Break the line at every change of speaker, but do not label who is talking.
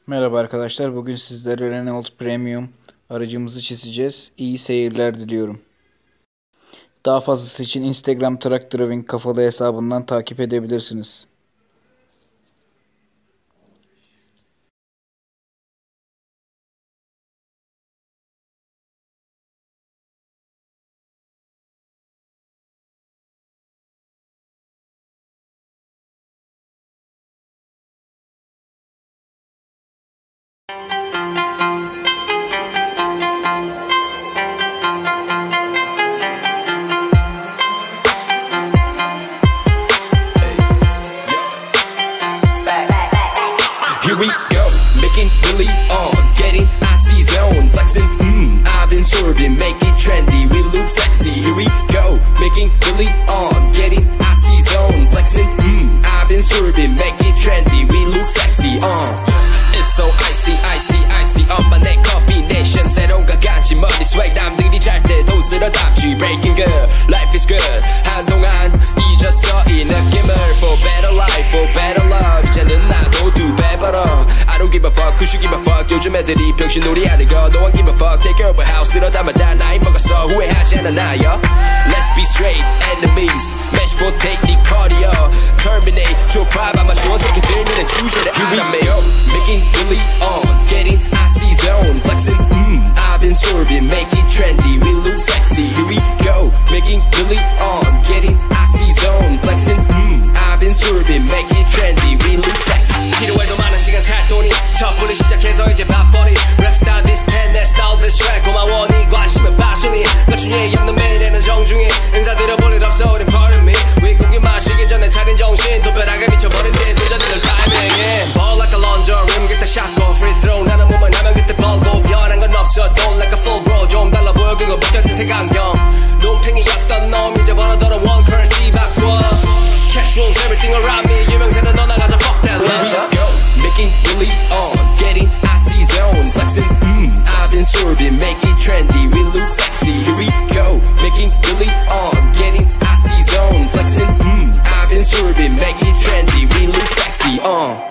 Merhaba arkadaşlar. Bugün sizlere Renault Premium aracımızı çizeceğiz. İyi seyirler diliyorum. Daha fazlası için Instagram Truck Driving Kafalı hesabından takip edebilirsiniz.
Here we go, making Billy on, getting icy zone, flexing, I've been swerving, make it trendy, we look sexy. Here we go, making Billy on, getting icy zone, flexing, I've been swerving, make it trendy, we look sexy. It's so icy, icy, icy, on my neck combination, 새로운가 같이 머리 swag, 남들이 잘 때도 쓸어담지, breaking good, life is good, 한동안 잊었어 이 느낌을, for better life, for better love, 이제는 나도 두 배 벌어. I don't give a fuck, who should give a fuck, 요즘 애들이 병신놀이 하는 거, no one give a fuck, take care of a house, 이러다만 다 나이 먹었어, 후회하지 않아 나요. Let's be straight, enemies, match potato, 네 커리어, terminate, 좁아 아마 좋은 새끼들 눈에 주제를 알아매요. Making Billy on, getting icy zone, flexing, I've been swerving, make it trendy, we look sexy. Here we go, making Billy on, getting icy zone, flexing, I've been swerving, make it trendy, we look sexy. 필요해도 많은 시간 살 돈이 섣불리 시작해서 이제 바쁘니 랩스타일 비슷해 내 스타일 대쉬 고마워 네 관심은 바순이 나중에 없는 매일에는 정중히 인사드려 볼 일 없어 우린 pardon me 윗고기 마시기 전에 차린 정신 도배락에 미쳐버린 뒤 도전들 타이밍에 Ball like a launcher rim get the shot go free throw 나는 몸을 하면 그때 벌고 변한 건 없어 don't like a full bro 좀 달라 보여 그거 벗겨진 색안경 눈팽이였던 놈 이제 벌어더러 one currency 바꿔 Cash rules everything around me 유명세는 너 나가자 fuck that let's go Making Billy on getting icy zone flexing I've been swerving make it trendy we look sexy here we go Making Billy on getting icy zone flexing I've been swerving make it trendy we look sexy